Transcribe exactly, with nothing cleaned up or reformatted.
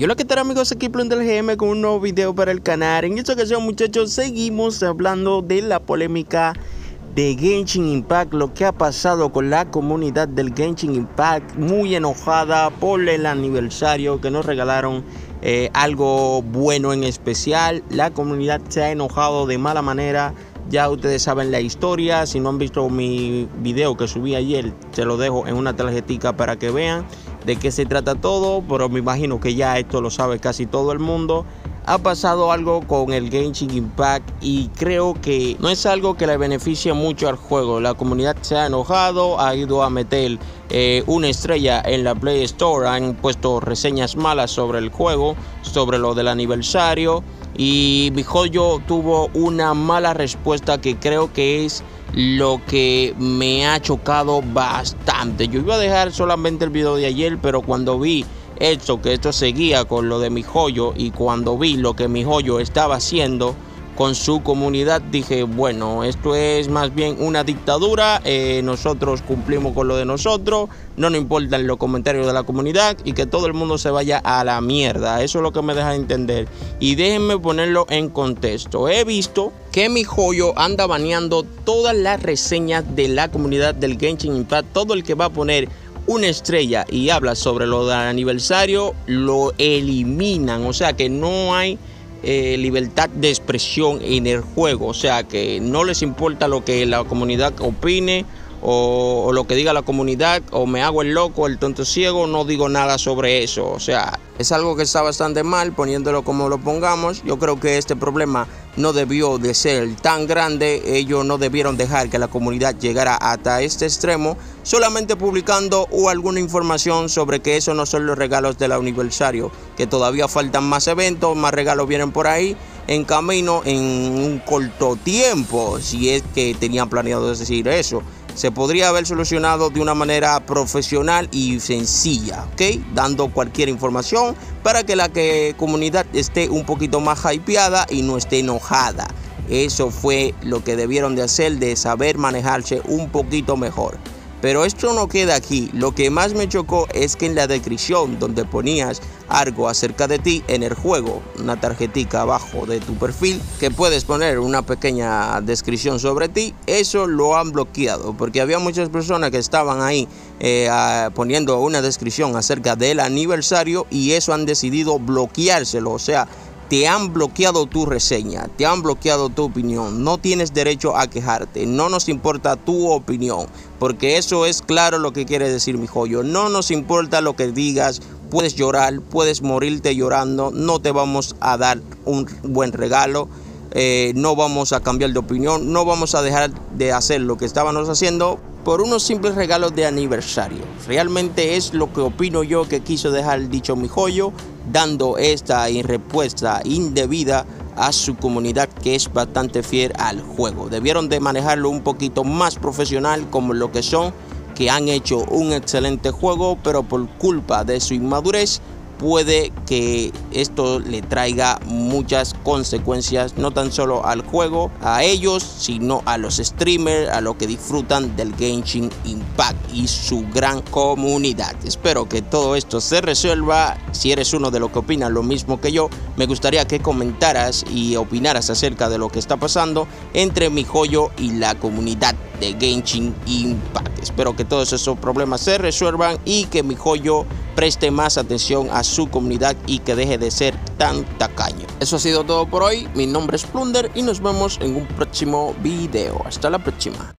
Hola, ¿qué tal amigos? Aquí Plunder G M con un nuevo video para el canal. En esta ocasión, muchachos, seguimos hablando de la polémica de Genshin Impact, lo que ha pasado con la comunidad del Genshin Impact, muy enojada por el aniversario que nos regalaron eh, algo bueno en especial. La comunidad se ha enojado de mala manera. Ya ustedes saben la historia. Si no han visto mi video que subí ayer, se lo dejo en una tarjetica para que vean de qué se trata todo, pero me imagino que ya esto lo sabe casi todo el mundo. Ha pasado algo con el Genshin Impact y creo que no es algo que le beneficie mucho al juego. La comunidad se ha enojado, ha ido a meter eh, una estrella en la Play Store, han puesto reseñas malas sobre el juego, sobre lo del aniversario, y MiHoYo tuvo una mala respuesta que creo que es lo que me ha chocado bastante. Yo iba a dejar solamente el video de ayer, pero cuando vi esto, que esto seguía con lo de MiHoYo, y cuando vi lo que MiHoYo estaba haciendo con su comunidad, dije, bueno, esto es más bien una dictadura. eh, nosotros cumplimos con lo de nosotros, no nos importan los comentarios de la comunidad y que todo el mundo se vaya a la mierda. Eso es lo que me deja entender, y déjenme ponerlo en contexto. He visto que MiHoYo anda baneando todas las reseñas de la comunidad del Genshin Impact. Todo el que va a poner una estrella y habla sobre lo del aniversario lo eliminan. O sea que no hay Eh, libertad de expresión en el juego, o sea que no les importa lo que la comunidad opine o, o lo que diga la comunidad, o me hago el loco, el tonto ciego, no digo nada sobre eso. O sea, es algo que está bastante mal poniéndolo como lo pongamos. Yo creo que este problema no debió de ser tan grande. Ellos no debieron dejar que la comunidad llegara hasta este extremo, solamente publicando o alguna información sobre que esos no son los regalos del aniversario, que todavía faltan más eventos, más regalos vienen por ahí en camino en un corto tiempo, si es que tenían planeado decir eso. Se podría haber solucionado de una manera profesional y sencilla, ¿ok? Dando cualquier información para que la que comunidad esté un poquito más hypeada y no esté enojada. Eso fue lo que debieron de hacer, de saber manejarse un poquito mejor. Pero esto no queda aquí. Lo que más me chocó es que en la descripción donde ponías algo acerca de ti en el juego, una tarjetita abajo de tu perfil que puedes poner una pequeña descripción sobre ti, eso lo han bloqueado, porque había muchas personas que estaban ahí eh, poniendo una descripción acerca del aniversario, y eso han decidido bloqueárselo. O sea, te han bloqueado tu reseña, te han bloqueado tu opinión. No tienes derecho a quejarte, no nos importa tu opinión, porque eso es claro lo que quiere decir MiHoYo. No nos importa lo que digas, puedes llorar, puedes morirte llorando, no te vamos a dar un buen regalo, eh, no vamos a cambiar de opinión, no vamos a dejar de hacer lo que estábamos haciendo por unos simples regalos de aniversario. Realmente es lo que opino yo que quiso dejar dicho MiHoYo, dando esta respuesta indebida a su comunidad, que es bastante fiel al juego. Debieron de manejarlo un poquito más profesional, como lo que son, que han hecho un excelente juego, pero por culpa de su inmadurez puede que esto le traiga muchas consecuencias, no tan solo al juego, a ellos, sino a los streamers, a los que disfrutan del Genshin Impact y su gran comunidad. Espero que todo esto se resuelva. Si eres uno de los que opina lo mismo que yo, me gustaría que comentaras y opinaras acerca de lo que está pasando entre MiHoYo y la comunidad de Genshin Impact. Espero que todos esos problemas se resuelvan y que MiHoYo preste más atención a su comunidad y que deje de ser tan tacaño. Eso ha sido todo por hoy. Mi nombre es Plunder y nos vemos en un próximo video. Hasta la próxima.